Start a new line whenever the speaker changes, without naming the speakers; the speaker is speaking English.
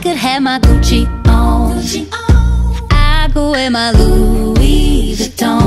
could have my Gucci on, I could wear my Louis Vuitton.